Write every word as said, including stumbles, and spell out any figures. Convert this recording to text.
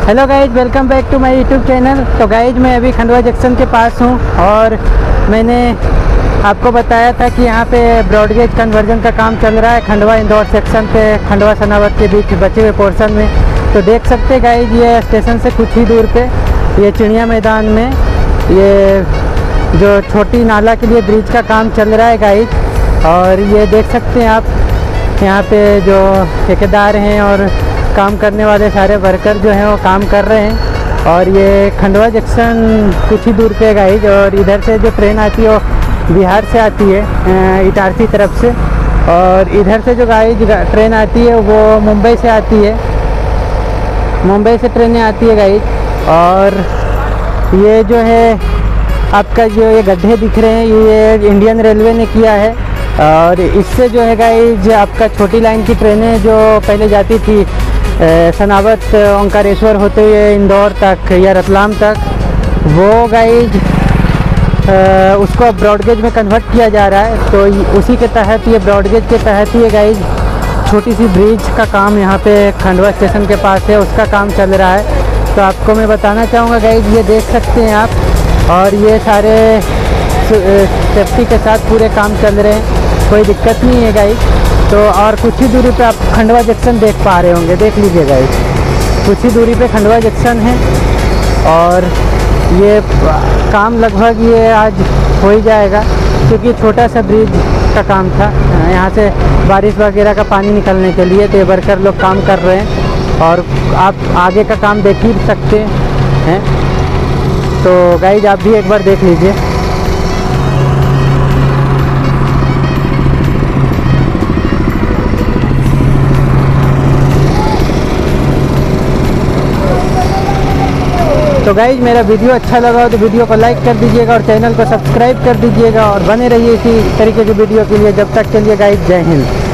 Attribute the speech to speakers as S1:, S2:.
S1: Hello guys, welcome back to my YouTube channel. तो guys मैं अभी खंडवा जंक्शन के पास हूँ और मैंने आपको बताया था कि यहाँ पे ब्रॉडगेज कन्वर्जन का काम चल रहा है खंडवा इंदौर सेक्शन पे, खंडवा सनावद के बीच बचे हुए पोर्शन में। तो देख सकते हैं गाइज, ये स्टेशन से कुछ ही दूर पे ये चिड़िया मैदान में ये जो छोटी नाला के लिए ब्रिज का काम चल रहा है गाइज। और ये देख सकते हैं आप यहाँ पे जो ठेकेदार हैं और काम करने वाले सारे वर्कर जो हैं वो काम कर रहे हैं। और ये खंडवा जंक्शन कुछ ही दूर पे गाइज, और इधर से जो ट्रेन आती है वो बिहार से आती है इटारसी तरफ से, और इधर से जो गाइज ट्रेन आती है वो मुंबई से आती है, मुंबई से ट्रेनें आती है गाइज। और ये जो है आपका जो ये गड्ढे दिख रहे हैं ये इंडियन रेलवे ने किया है। और इससे जो है गाइज आपका छोटी लाइन की ट्रेनें जो पहले जाती थी सनावद ओंकारेश्वर होते हुए इंदौर तक या रतलाम तक, वो गाइज उसको अब ब्रॉडगेज में कन्वर्ट किया जा रहा है। तो उसी के तहत ये ब्रॉडगेज के तहत ये गाइज छोटी सी ब्रिज का काम यहाँ पे खंडवा स्टेशन के पास है, उसका काम चल रहा है। तो आपको मैं बताना चाहूँगा गाइज, ये देख सकते हैं आप, और ये सारे सेफ्टी के साथ पूरे काम चल रहे हैं, कोई दिक्कत नहीं है गाइज। तो और कुछ ही दूरी पे आप खंडवा जंक्शन देख पा रहे होंगे, देख लीजिए गाइज, कुछ ही दूरी पे खंडवा जंक्शन है। और ये काम लगभग ये आज हो ही जाएगा, क्योंकि छोटा सा ब्रिज का काम था, यहाँ से बारिश वगैरह का पानी निकलने के लिए। तो वर्कर लोग काम कर रहे हैं और आप आगे का काम देख ही सकते हैं। तो गाइज आप भी एक बार देख लीजिए। तो गाइज मेरा वीडियो अच्छा लगा हो तो वीडियो को लाइक कर दीजिएगा और चैनल को सब्सक्राइब कर दीजिएगा, और बने रहिए इसी तरीके की वीडियो के लिए। जब तक के लिए गाइज जय हिंद।